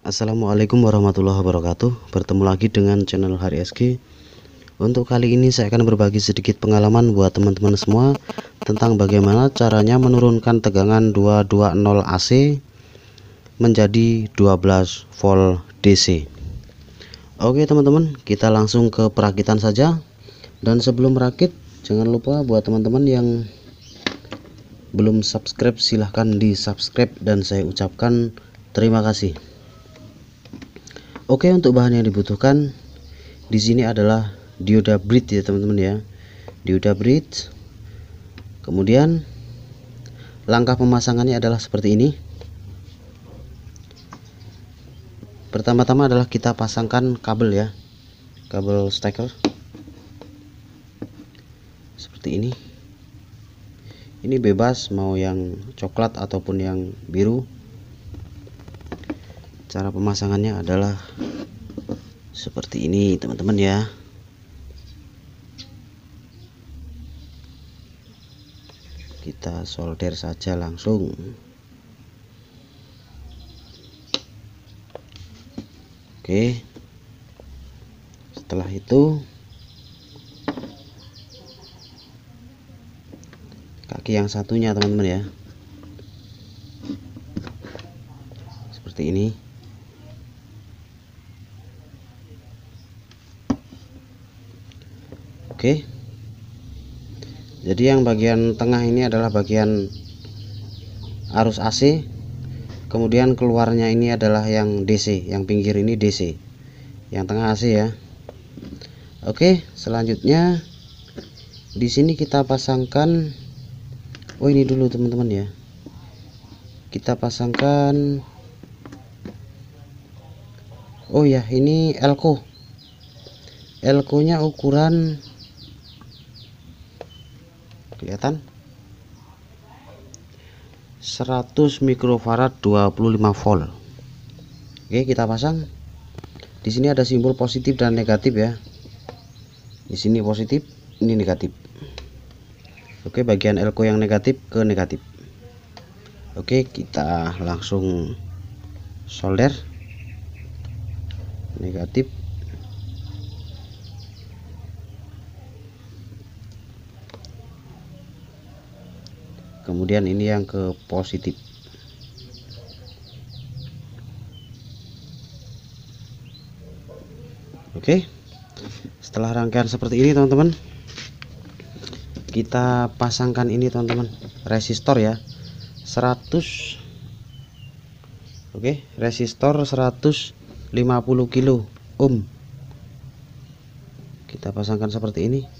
Assalamualaikum warahmatullahi wabarakatuh. Bertemu lagi dengan channel HariSG. Untuk kali ini saya akan berbagi sedikit pengalaman buat teman-teman semua tentang bagaimana caranya menurunkan tegangan 220 AC menjadi 12 volt DC. Oke teman-teman, kita langsung ke perakitan saja. Dan sebelum merakit, jangan lupa buat teman-teman yang belum subscribe, silahkan di subscribe dan saya ucapkan terima kasih. Oke, untuk bahan yang dibutuhkan di sini adalah dioda bridge ya teman-teman ya, dioda bridge. Kemudian langkah pemasangannya adalah seperti ini. Pertama-tama adalah kita pasangkan kabel ya, kabel steker seperti ini. Ini bebas mau yang coklat ataupun yang biru. Cara pemasangannya adalah seperti ini teman-teman ya. Kita solder saja langsung. Oke, setelah itu kaki yang satunya teman-teman ya, seperti ini. Oke, jadi yang bagian tengah ini adalah bagian arus AC, kemudian keluarnya ini adalah yang DC, yang pinggir ini DC, yang tengah AC ya. Oke, selanjutnya di sini kita pasangkan, oh ini dulu teman-teman ya, kita pasangkan, oh ya ini elko nya ukuran kelihatan 100 mikrofarad 25 volt. Oke, kita pasang. Di sini ada simbol positif dan negatif ya. Di sini positif, ini negatif. Oke, bagian elko yang negatif ke negatif. Oke, kita langsung solder negatif. Kemudian ini yang ke positif. Oke, setelah rangkaian seperti ini teman-teman, kita pasangkan ini teman-teman, resistor ya 100. Oke, resistor 150 kilo ohm. Kita pasangkan seperti ini.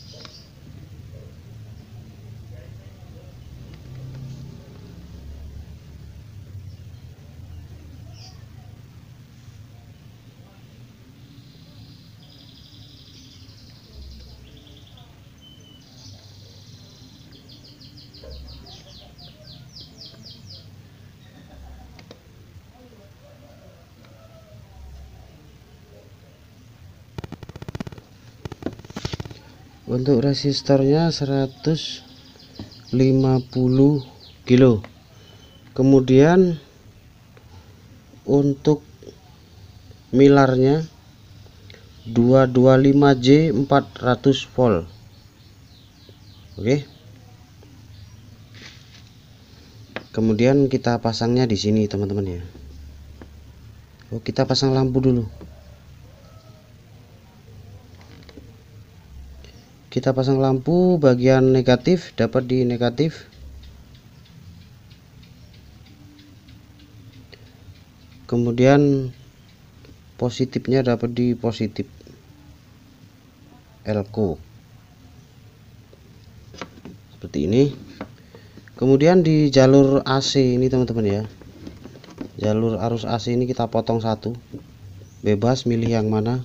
Untuk resistornya 150 kilo. Kemudian untuk milarnya 225J 400 volt. Oke. Kemudian kita pasangnya di sini teman-teman ya. Oh, kita pasang lampu dulu. Kita pasang lampu bagian negatif dapat di negatif. Kemudian positifnya dapat di positif elko. Seperti ini. Kemudian di jalur AC ini teman-teman ya. Jalur arus AC ini kita potong satu. Bebas milih yang mana.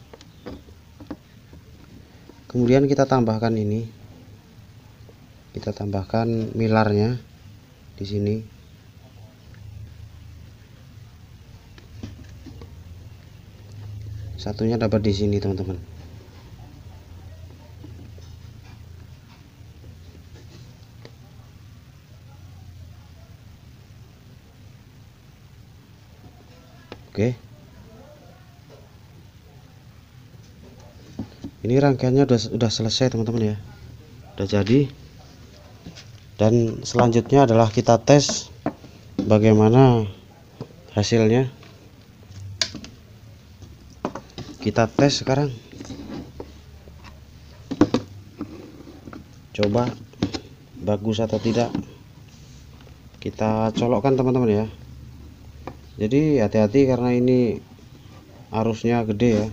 Kemudian kita tambahkan ini, kita tambahkan milarnya di sini. Satunya dapat di sini teman-teman. Oke, Ini rangkaiannya udah selesai teman-teman ya, udah jadi. Dan selanjutnya adalah kita tes bagaimana hasilnya. Kita tes sekarang, coba bagus atau tidak. Kita colokkan teman-teman ya. Jadi hati-hati karena ini arusnya gede ya.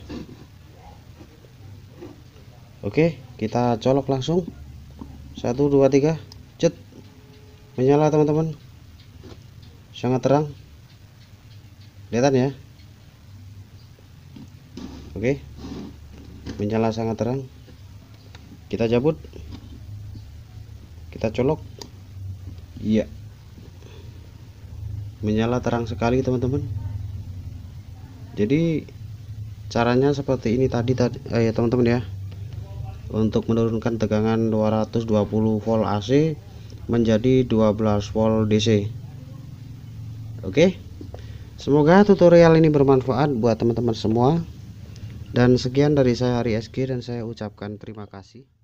Oke, kita colok langsung. 1 2 3, cet. Menyala teman-teman, sangat terang, kelihatan ya. Oke, menyala sangat terang. Kita cabut, kita colok. Iya, menyala terang sekali teman-teman. Jadi caranya seperti ini tadi ya teman-teman ya, untuk menurunkan tegangan 220 volt AC menjadi 12 volt DC. Oke, semoga tutorial ini bermanfaat buat teman-teman semua. Dan sekian dari saya Hari SG, dan saya ucapkan terima kasih.